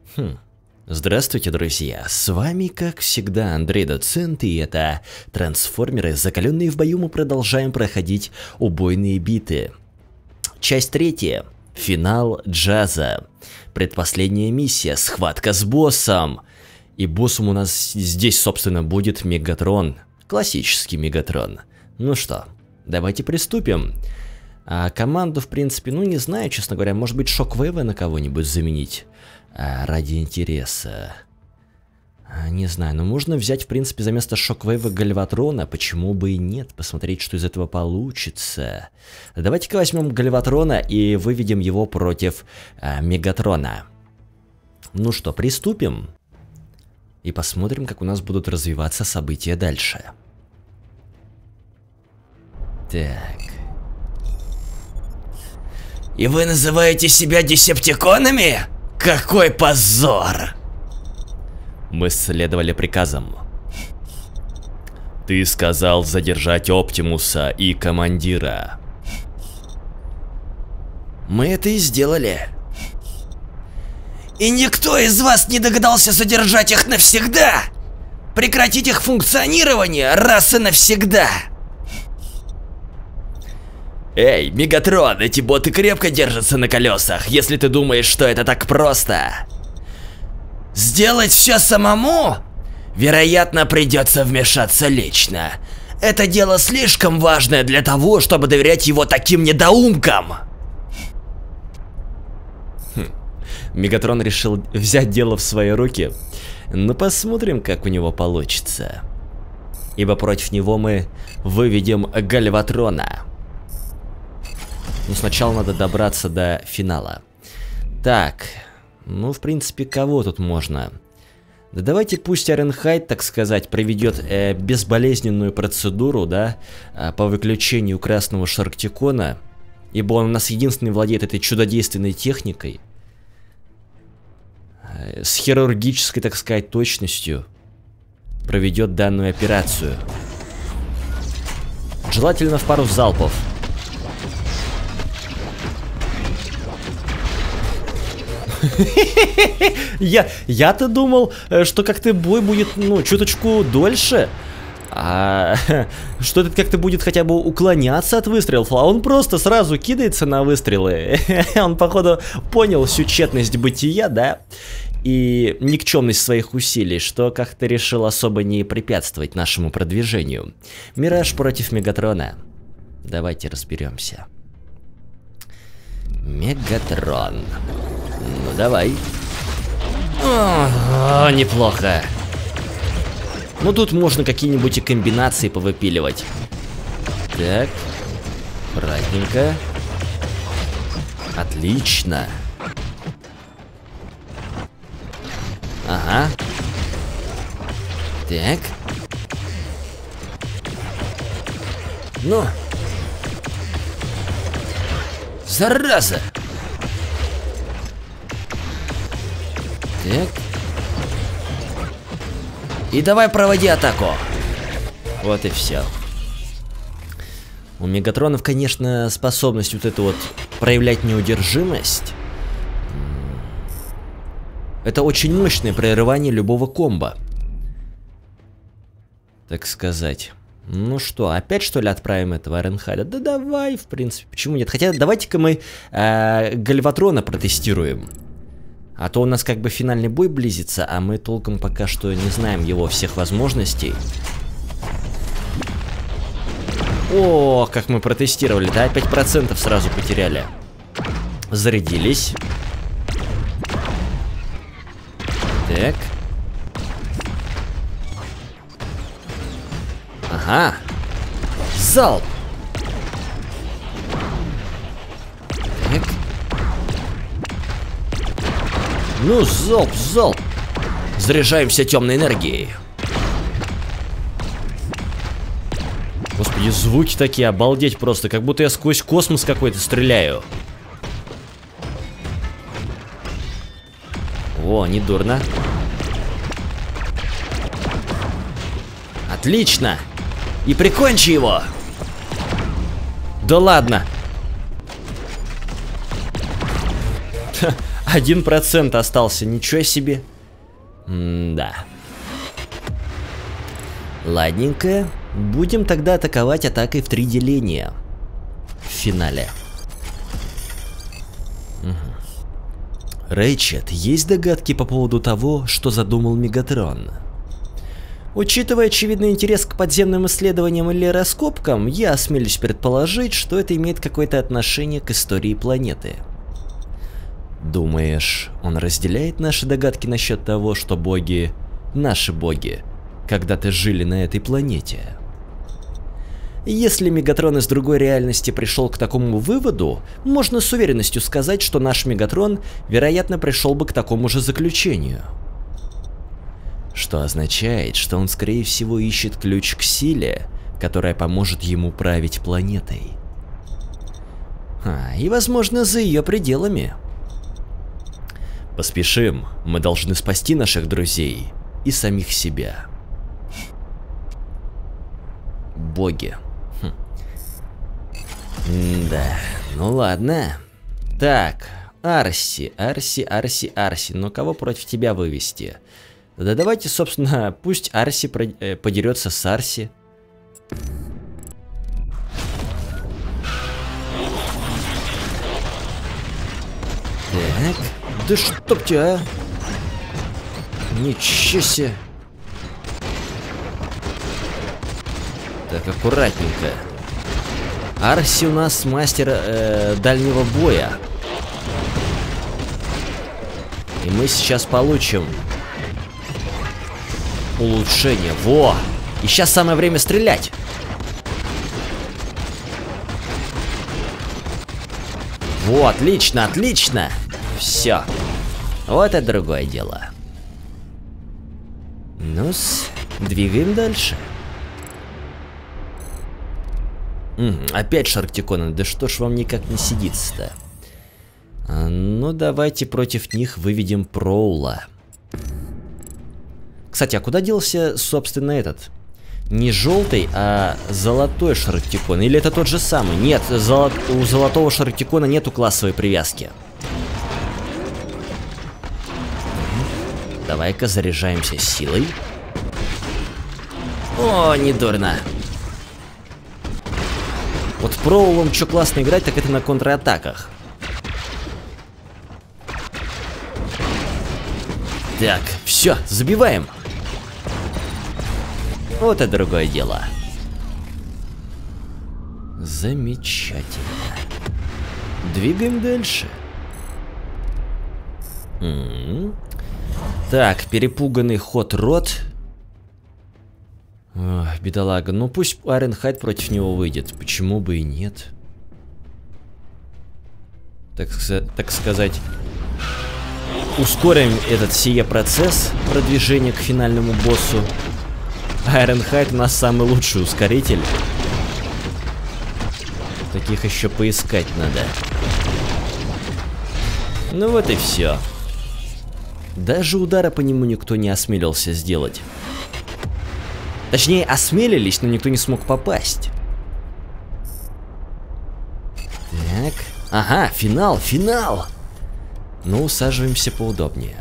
Здравствуйте, друзья! С вами, как всегда, Андрей Доцент, и это Трансформеры. Закаленные в бою, мы продолжаем проходить убойные биты. Часть 3. Финал Джаза. Предпоследняя миссия. Схватка с боссом. И боссом у нас здесь, собственно, будет Мегатрон. Классический Мегатрон. Ну что, давайте приступим. А команду, в принципе, ну не знаю, честно говоря, может быть Шоквейва на кого-нибудь заменить. Ради интереса. Не знаю, но можно взять, в принципе, за место Шоквейва Гальватрона. Почему бы и нет? Посмотреть, что из этого получится. Давайте-ка возьмем Гальватрона и выведем его против Мегатрона. Ну что, приступим. И посмотрим, как у нас будут развиваться события дальше. Так. И вы называете себя десептиконами? Какой позор! Мы следовали приказам. Ты сказал задержать Оптимуса и командира. Мы это и сделали. И никто из вас не догадался задержать их навсегда! Прекратить их функционирование раз и навсегда! Эй, Мегатрон, эти боты крепко держатся на колесах, если ты думаешь, что это так просто. Сделать все самому? Вероятно, придется вмешаться лично. Это дело слишком важное для того, чтобы доверять его таким недоумкам. Мегатрон решил взять дело в свои руки. Но посмотрим, как у него получится. Ибо против него мы выведем Гальватрона. Но сначала надо добраться до финала. Так, ну, в принципе, кого тут можно? Да давайте пусть Айронхайд, так сказать, проведет безболезненную процедуру, да, по выключению красного Шарктикона. Ибо он у нас единственный владеет этой чудодейственной техникой. С хирургической, так сказать, точностью проведет данную операцию. Желательно в пару залпов. Я-то думал, что как-то бой будет, ну, чуточку дольше. Что это как-то будет хотя бы уклоняться от выстрелов, а он просто сразу кидается на выстрелы. Он, походу, понял всю тщетность бытия, да? И никчемность своих усилий, что как-то решил особо не препятствовать нашему продвижению. Мираж против Мегатрона. Давайте разберемся. Мегатрон. Ну давай. О, неплохо. Ну тут можно какие-нибудь и комбинации повыпиливать. Так. Аккуратненько. Отлично. Ага. Так. Ну. Зараза. Так. И давай проводи атаку. Вот и все. У Мегатронов, конечно, способность вот эту вот проявлять неудержимость. Это очень мощное прерывание любого комбо. Так сказать. Ну что, опять что ли отправим этого Айронхайда? Да давай, в принципе, почему нет? Хотя давайте-ка мы Гальватрона протестируем. А то у нас как бы финальный бой близится, а мы толком пока что не знаем его всех возможностей. О, как мы протестировали, да? 5% сразу потеряли. Зарядились. Так. Ага. Залп. Так. Ну, залп, залп. Заряжаемся темной энергией. Господи, звуки такие, обалдеть просто. Как будто я сквозь космос какой-то стреляю. О, недурно. Отлично. И прикончи его. Да ладно. 1% остался, ничего себе. Да. Ладненько. Будем тогда атаковать атакой в 3 деления. В финале. Рэйчет, есть догадки по поводу того, что задумал Мегатрон? Учитывая очевидный интерес к подземным исследованиям или раскопкам, я осмелюсь предположить, что это имеет какое-то отношение к истории планеты. Думаешь, он разделяет наши догадки насчет того, что боги, наши боги, когда-то жили на этой планете? Если Мегатрон из другой реальности пришел к такому выводу, можно с уверенностью сказать, что наш Мегатрон, вероятно, пришел бы к такому же заключению. Что означает, что он, скорее всего, ищет ключ к силе, которая поможет ему править планетой. И, возможно, за ее пределами. Поспешим, мы должны спасти наших друзей и самих себя. Боги. Да, ну ладно. Так, Арси. Ну кого против тебя вывести? Да давайте, собственно, пусть Арси подерется с Арси. Так, да чтоб тебя. Ничего себе. Так, аккуратненько. Арси у нас мастер дальнего боя. И мы сейчас получим улучшение. Во! И сейчас самое время стрелять. Во, отлично, отлично. Все. Вот это другое дело. Ну-с, двигаем дальше. Опять Шарктиконы, да что ж вам никак не сидится-то? Ну давайте против них выведем Проула. Кстати, а куда делся, собственно, этот? Не желтый, а золотой Шарктикон. Или это тот же самый? Нет, у золотого Шарктикона нету классовой привязки. Давай-ка заряжаемся силой. О, недурно. Вот Проулом что классно играть, так это на контратаках. Так, все, забиваем. Вот это другое дело. Замечательно. Двигаем дальше. Так, перепуганный Хот Род. Ох, бедолага. Ну пусть Айронхайд против него выйдет. Почему бы и нет? Так сказать, ускорим этот сие процесс продвижения к финальному боссу. Айронхайд у нас самый лучший ускоритель. Таких еще поискать надо. Ну вот и все. Даже удара по нему никто не осмелился сделать. Точнее, осмелились, но никто не смог попасть. Так. Ага, финал, финал. Ну, усаживаемся поудобнее.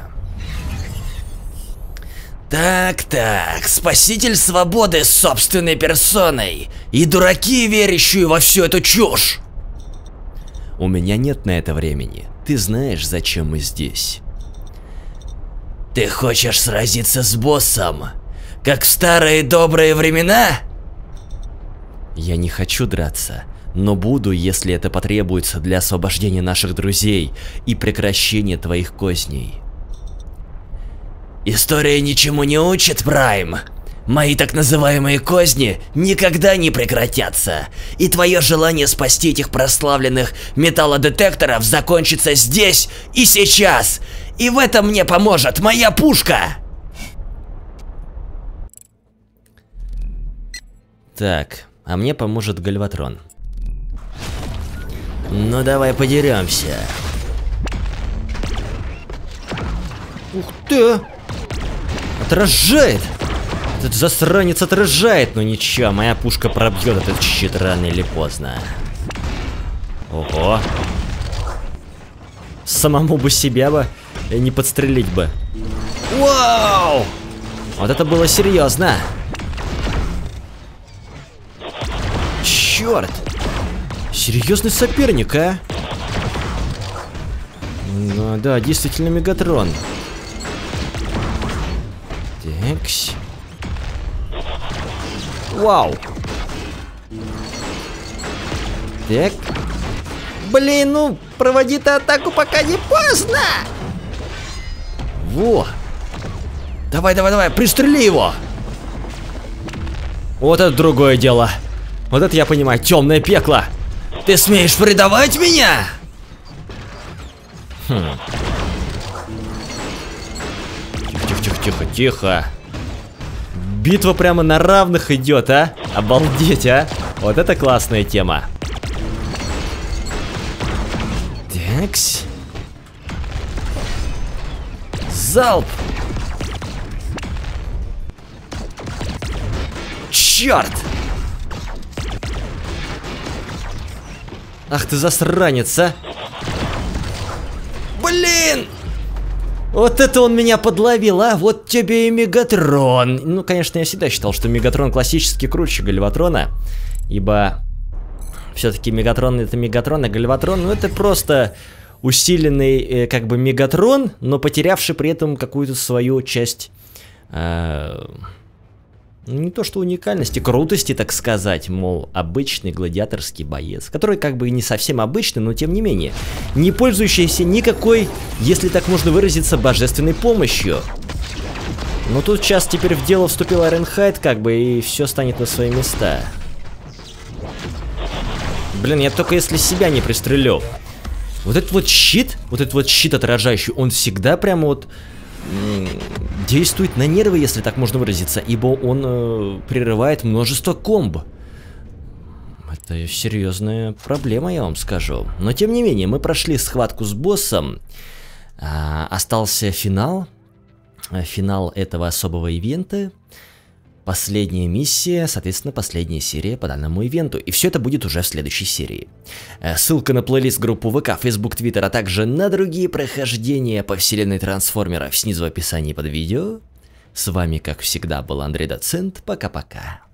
Так, спаситель свободы с собственной персоной. И дураки, верящие во всю эту чушь. У меня нет на это времени. Ты знаешь, зачем мы здесь. Ты хочешь сразиться с боссом? Как в старые добрые времена? Я не хочу драться, но буду, если это потребуется для освобождения наших друзей и прекращения твоих козней. История ничему не учит, Прайм. Мои так называемые козни никогда не прекратятся, и твое желание спасти этих прославленных металлодетекторов закончится здесь и сейчас, и в этом мне поможет моя пушка! Так, а мне поможет Гальватрон. Ну давай подеремся. Ух ты! Отражает! Этот засранец отражает, но ничего, моя пушка пробьет этот щит рано или поздно. Ого! Самому бы себя бы не подстрелить бы. Вау! Вот это было серьезно. Черт! Серьезный соперник, а? Ну да, действительно Мегатрон. Такс. Вау! Так. Блин, ну, проводи-то атаку, пока не поздно! Во! Давай, давай, давай, пристрели его! Вот это другое дело. Вот это я понимаю, темное пекло. Ты смеешь предавать меня? Тихо, тихо, тихо, тихо. Битва прямо на равных идет, а? Обалдеть, а? Вот это классная тема. Такс. Залп. Черт! Ах ты засранец, а! Блин! Вот это он меня подловил, а? Вот тебе и Мегатрон. Ну, конечно, я всегда считал, что Мегатрон классически круче Гальватрона. Ибо все-таки Мегатрон это Мегатрон, а Гальватрон, ну это просто усиленный как бы Мегатрон, но потерявший при этом какую-то свою часть... не то что уникальности, крутости, так сказать, мол, обычный гладиаторский боец, который как бы не совсем обычный, но тем не менее, не пользующийся никакой, если так можно выразиться, божественной помощью. Но тут сейчас теперь в дело вступил Айренхайд, как бы, и все станет на свои места. Блин, я только если себя не пристрелю. Вот этот вот щит отражающий, он всегда прямо вот... действует на нервы, если так можно выразиться, ибо он прерывает множество комбо. Это серьезная проблема, я вам скажу. Но тем не менее, мы прошли схватку с боссом. Остался финал. Финал этого особого ивента. Последняя миссия, соответственно, последняя серия по данному ивенту. И все это будет уже в следующей серии. Ссылка на плейлист, группу ВК, Facebook, Twitter, а также на другие прохождения по вселенной трансформеров снизу в описании под видео. С вами, как всегда, был Андрей Доцент. Пока-пока.